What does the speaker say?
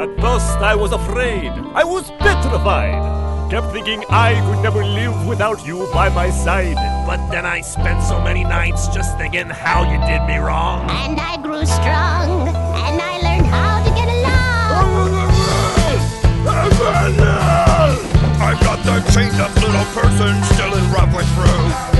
At first I was afraid. I was petrified. Kept thinking I could never live without you by my side. But then I spent so many nights just thinking how you did me wrong. And I grew strong, and I learned how to get along. I've got that chained up little person still in roughly through.